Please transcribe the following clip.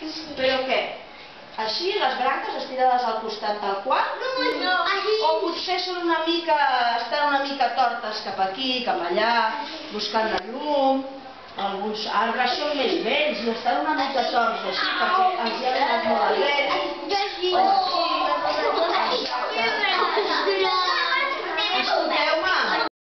Però què? Així, les branques estirades al costat tal qual? No, O potser estan una mica tortes cap aquí, cap allà, buscant la llum. Alguns arbres són més vells i estan una mica torts així perquè els hi ha donat molt el vent.